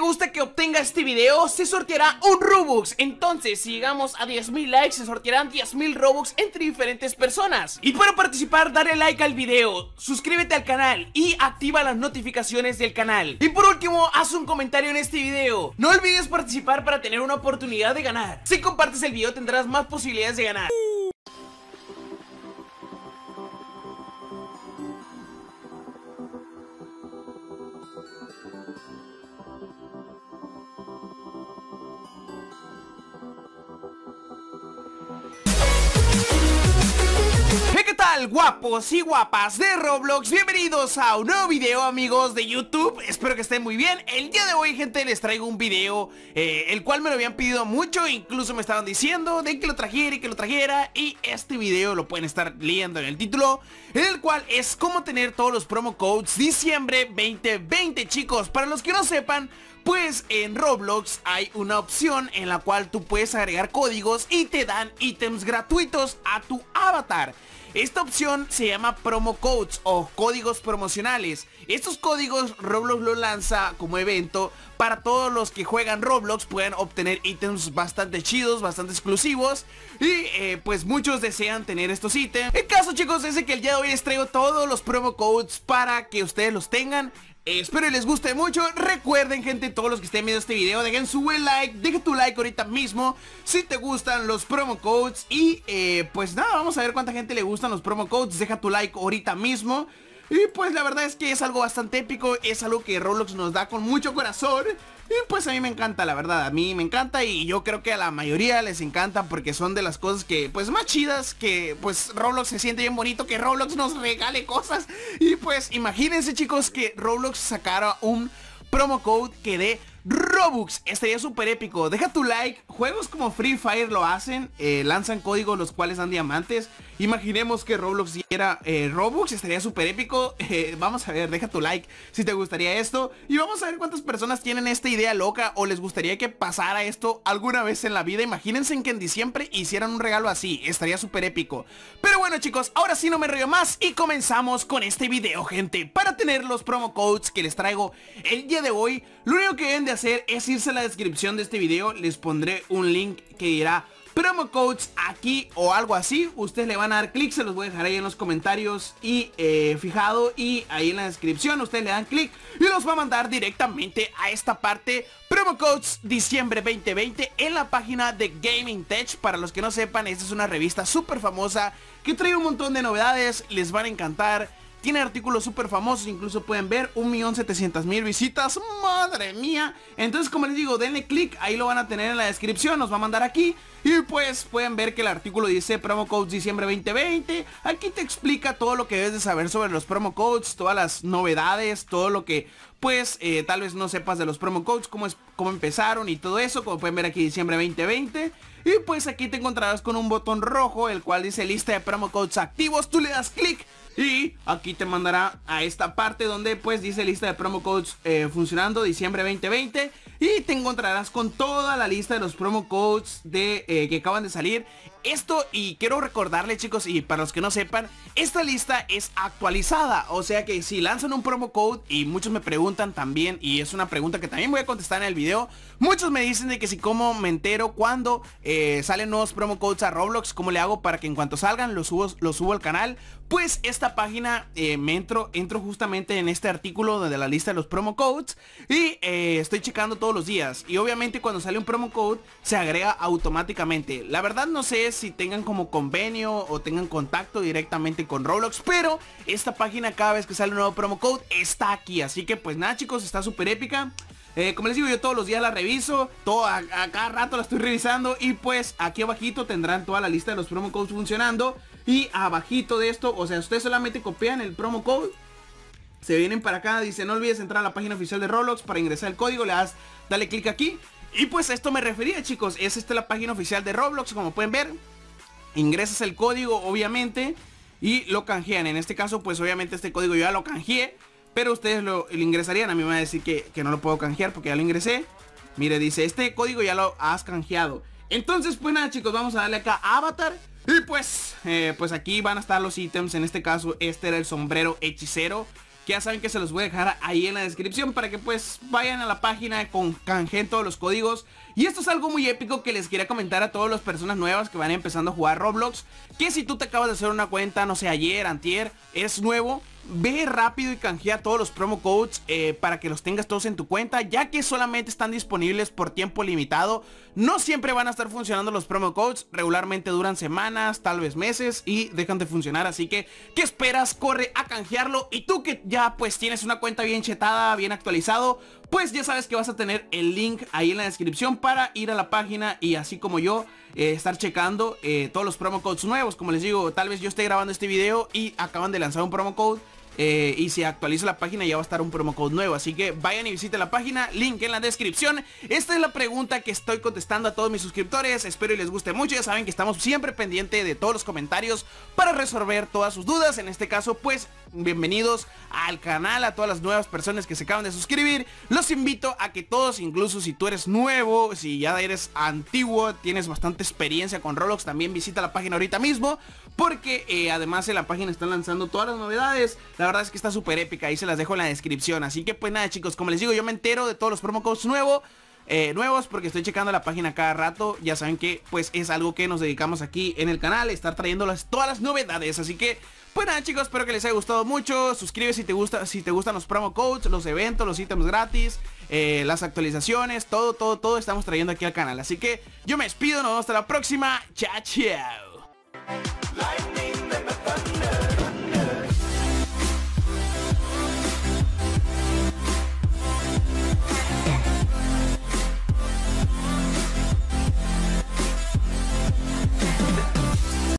gusta que obtenga este video, se sorteará un Robux. Entonces, si llegamos a 10.000 likes, se sortearán 10.000 Robux entre diferentes personas. Y para participar, dale like al video, suscríbete al canal y activa las notificaciones del canal. Y por último, haz un comentario en este video. No olvides participar para tener una oportunidad de ganar. Si compartes el video, tendrás más posibilidades de ganar. ¿Qué tal, guapos y guapas de Roblox? Bienvenidos a un nuevo video, amigos de YouTube. Espero que estén muy bien. El día de hoy, gente, les traigo un video el cual me lo habían pedido mucho. Incluso me estaban diciendo de que lo trajera y que lo trajera. Y este video lo pueden estar leyendo en el título, en el cual es cómo tener todos los promo codes diciembre 2020, chicos. Para los que no sepan, pues en Roblox hay una opción en la cual tú puedes agregar códigos y te dan ítems gratuitos a tu avatar. Esta opción se llama promo codes o códigos promocionales. Estos códigos Roblox los lanza como evento para todos los que juegan Roblox. Pueden obtener ítems bastante chidos, bastante exclusivos. Y pues muchos desean tener estos ítems. El caso, chicos, es que el día de hoy les traigo todos los promo codes para que ustedes los tengan. Espero que les guste mucho. Recuerden, gente, todos los que estén viendo este video, dejen su buen like, deja tu like ahorita mismo si te gustan los promo codes. Y pues nada, vamos a ver cuánta gente le gustan los promo codes. Deja tu like ahorita mismo. Y pues la verdad es que es algo bastante épico. Es algo que Roblox nos da con mucho corazón. Y pues a mí me encanta, la verdad, a mí me encanta. Y yo creo que a la mayoría les encanta, porque son de las cosas que, pues, más chidas. Que pues Roblox se siente bien bonito que Roblox nos regale cosas. Y pues imagínense, chicos, que Roblox sacara un promo code que dé Robux. Estaría súper épico. Deja tu like. Juegos como Free Fire lo hacen, lanzan códigos los cuales dan diamantes. Imaginemos que Roblox diera Robux. Estaría súper épico. Vamos a ver, deja tu like si te gustaría esto. Y vamos a ver cuántas personas tienen esta idea loca o les gustaría que pasara esto alguna vez en la vida. Imagínense que en diciembre hicieran un regalo así. Estaría súper épico. Pero bueno, chicos, ahora sí no me río más y comenzamos con este video, gente. Para tener los promo codes que les traigo el día de hoy, lo único que deben de hacer es irse a la descripción de este video. Les pondré un link que dirá promo codes aquí o algo así. Ustedes le van a dar clic, se los voy a dejar ahí en los comentarios y fijado, y ahí en la descripción ustedes le dan clic y los va a mandar directamente a esta parte. Promo codes diciembre 2020 en la página de Gaming Tech. Para los que no sepan, esta es una revista súper famosa que trae un montón de novedades. Les van a encantar. Tiene artículos súper famosos, incluso pueden ver 1.700.000 visitas. ¡Madre mía! Entonces, como les digo, denle clic, ahí lo van a tener en la descripción, nos va a mandar aquí. Y pues pueden ver que el artículo dice promo codes diciembre 2020. Aquí te explica todo lo que debes de saber sobre los promo codes, todas las novedades, todo lo que pues tal vez no sepas de los promo codes, cómo empezaron y todo eso. Como pueden ver aquí, diciembre 2020. Y pues aquí te encontrarás con un botón rojo, el cual dice lista de promo codes activos. Tú le das clic y aquí te mandará a esta parte donde pues dice lista de promo codes funcionando diciembre 2020. Y te encontrarás con toda la lista de los promo codes que acaban de salir. Esto, y quiero recordarle, chicos, y para los que no sepan, esta lista es actualizada. O sea que si lanzan un promo code, y muchos me preguntan también, y es una pregunta que también voy a contestar en el video. Muchos me dicen de que si cómo me entero cuando salen nuevos promo codes a Roblox, cómo le hago para que en cuanto salgan los subo al canal. Pues esta página entro justamente en este artículo de la lista de los promo codes y estoy checando todos los días. Y obviamente cuando sale un promo code se agrega automáticamente. La verdad no sé si tengan como convenio o tengan contacto directamente con Roblox, pero esta página cada vez que sale un nuevo promo code está aquí. Así que pues nada, chicos, está súper épica. Como les digo, yo todos los días la reviso, a cada rato la estoy revisando. Y pues aquí abajito tendrán toda la lista de los promo codes funcionando. Y abajito de esto, o sea, ustedes solamente copian el promo code, se vienen para acá, dice no olvides entrar a la página oficial de Roblox para ingresar el código, dale clic aquí. Y pues a esto me refería, chicos, es la página oficial de Roblox. Como pueden ver, ingresas el código obviamente y lo canjean. En este caso pues obviamente este código yo ya lo canjeé, pero ustedes lo ingresarían. A mí me va a decir que no lo puedo canjear porque ya lo ingresé. Mire, dice este código ya lo has canjeado. Entonces pues nada, chicos, vamos a darle acá a Avatar. Y pues aquí van a estar los ítems. En este caso este era el sombrero hechicero, que ya saben que se los voy a dejar ahí en la descripción para que pues vayan a la página, canjeen todos los códigos. Y esto es algo muy épico que les quería comentar a todas las personas nuevas que van empezando a jugar Roblox, que si tú te acabas de hacer una cuenta, no sé, ayer, antier, eres nuevo, ve rápido y canjea todos los promo codes para que los tengas todos en tu cuenta, ya que solamente están disponibles por tiempo limitado. No siempre van a estar funcionando los promo codes, regularmente duran semanas, tal vez meses y dejan de funcionar, así que ¿qué esperas? Corre a canjearlo. Y tú que ya pues tienes una cuenta bien chetada, bien actualizado, pues ya sabes que vas a tener el link ahí en la descripción para ir a la página y así como yo estar checando todos los promo codes nuevos. Como les digo, tal vez yo esté grabando este video y acaban de lanzar un promo code y si actualizo la página ya va a estar un promo code nuevo, así que vayan y visiten la página, link en la descripción. Esta es la pregunta que estoy contestando a todos mis suscriptores, espero y les guste mucho. Ya saben que estamos siempre pendientes de todos los comentarios para resolver todas sus dudas. En este caso pues bienvenidos al canal, a todas las nuevas personas que se acaban de suscribir. Los invito a que todos, incluso si tú eres nuevo, si ya eres antiguo, tienes bastante experiencia con Roblox, también visita la página ahorita mismo, porque además en la página están lanzando todas las novedades. La verdad es que está súper épica, ahí se las dejo en la descripción. Así que pues nada chicos, como les digo, yo me entero de todos los promo codes nuevos porque estoy checando la página cada rato. Ya saben que pues es algo que nos dedicamos aquí en el canal, estar trayendo todas las novedades. Así que pues nada chicos, espero que les haya gustado mucho. Suscríbete si te gustan los promo codes, los eventos, los ítems gratis, las actualizaciones, todo estamos trayendo aquí al canal. Así que yo me despido, nos vemos hasta la próxima. Chao, chao.